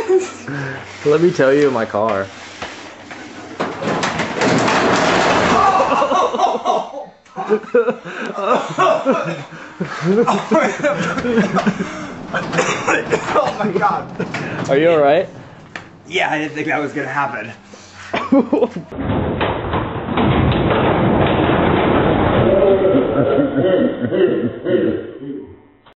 Let me tell you in my car. Oh my god. Are you alright? Yeah, I didn't think that was gonna happen.